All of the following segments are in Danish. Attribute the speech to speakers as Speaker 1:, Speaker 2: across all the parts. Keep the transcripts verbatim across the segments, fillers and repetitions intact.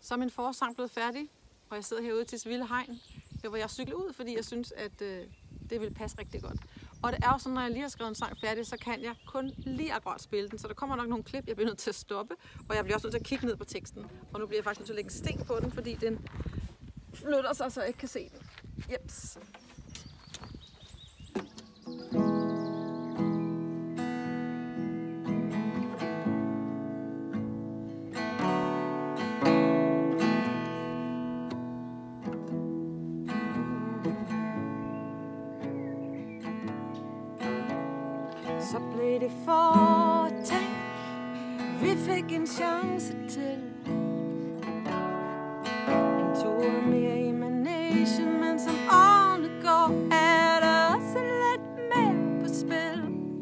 Speaker 1: Så er min forårssang blevet færdig, og jeg sidder herude til Vilde Hegn, hvor jeg cykler ud, fordi jeg synes, at øh, det vil passe rigtig godt. Og det er jo sådan, når jeg lige har skrevet en sang færdig, så kan jeg kun lige akkurat spille den. Så der kommer nok nogle klip, jeg bliver nødt til at stoppe, og jeg bliver også nødt til at kigge ned på teksten. Og nu bliver jeg faktisk nødt til at lægge en sten på den, fordi den flytter sig, så jeg ikke kan se den. Jeps.
Speaker 2: Så blev det for tænk, vi fik en chance til en tur mere i managen, men som årene går, er der også lidt mere på spil.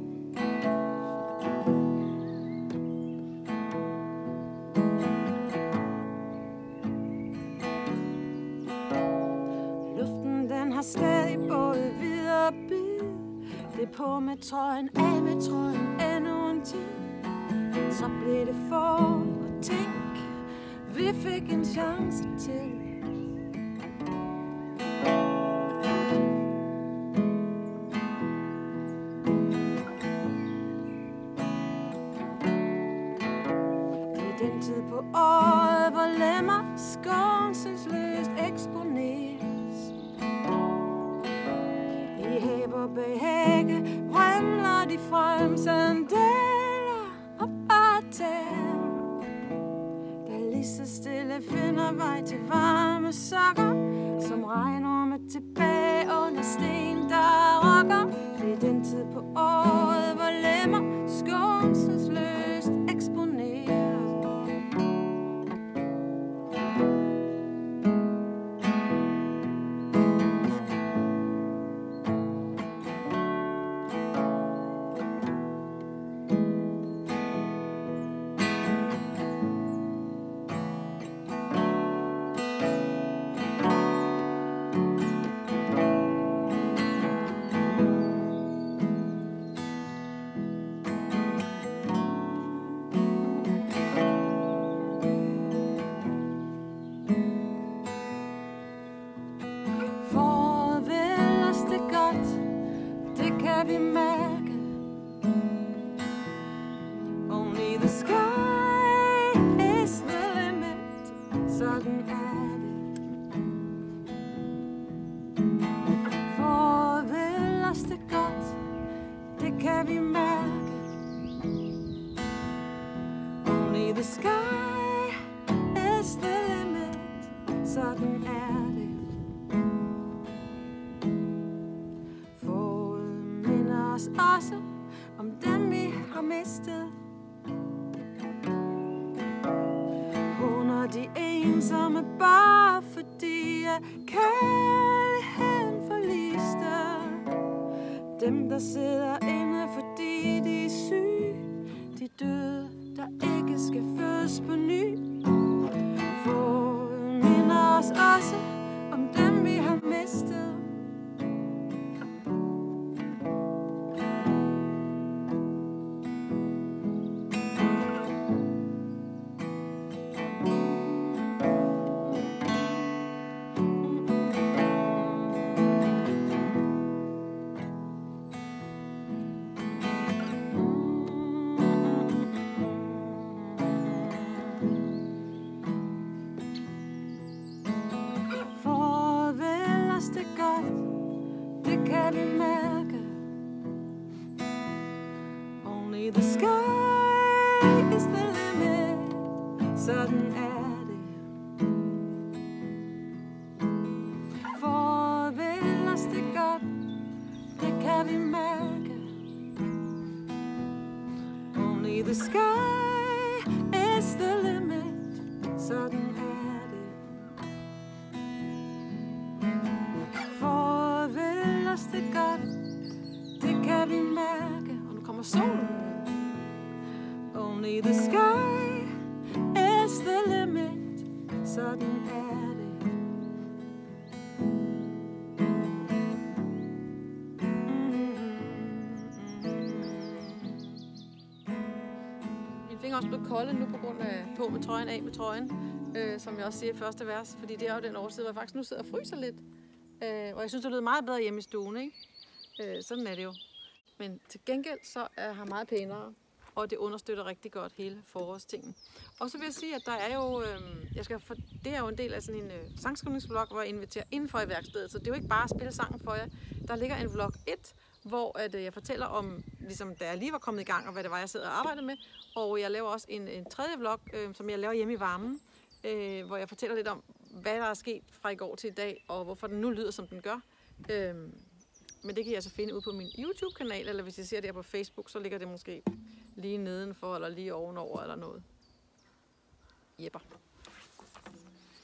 Speaker 2: Luften den har stadig både vid og bid. Det på med trøjen, af med trøjen, endnu en tid. Så blev det for at tænk, vi fik en chance til. Det er den tid på året, hvor lemmer skånselsløst eksponeres. I hæver bag hække vrimler de frem, sandaler og barter, der lige så stille finder vej til varme sokker, som regnorme tilbage under sten, der rokker. Det er den tid på året, hvor lemmer skånselsløst eksponeres. Vi mærke, only the sky is the limit, sådan er det. Farvel os det godt, det kan vi mærke, only the sky is the limit, sådan er det. Også om dem vi har mistet. Hun er de ensomme, bare fordi at kærligheden forliste. Dem der sidder inde, fordi de er syge. De døde, der ikke skal fødes på ny. For minder os også om dem vi har mistet. Only the sky is the limit, sådan er det. Farvel os det godt, det kan vi mærke. Only the sky is the limit, sådan er det. Farvel os det godt, det kan vi mærke. Og nu kommer solen. Only the sky is the limit, sådan er det. Min finger også
Speaker 1: blevet kolde nu på grund af på med trøjen, af med trøjen, øh, som jeg også siger i første vers, fordi det er jo den årstid, hvor jeg faktisk nu sidder og fryser lidt. Øh, og jeg synes, det lyder meget bedre hjemme i stuen, ikke? Øh, sådan er det jo. Men til gengæld så er jeg meget pænere, og det understøtter rigtig godt hele forårstingen. Og så vil jeg sige, at der er jo, øh, jeg skal for, det er jo en del af sådan en øh, sangskrivningsvlog, hvor jeg inviterer indenfor i værkstedet, så det er jo ikke bare at spille sangen for jer. Der ligger en vlog et, hvor at, øh, jeg fortæller om, ligesom da jeg lige var kommet i gang, og hvad det var, jeg sidder og arbejdede med. Og jeg laver også en, en tredje vlog, øh, som jeg laver hjemme i varmen, øh, hvor jeg fortæller lidt om, hvad der er sket fra i går til i dag, og hvorfor den nu lyder, som den gør. Øh, men det kan jeg så finde ud på min YouTube-kanal, eller hvis I ser det her på Facebook, så ligger det måske lige nedenfor, eller lige ovenover, eller noget. Jepper.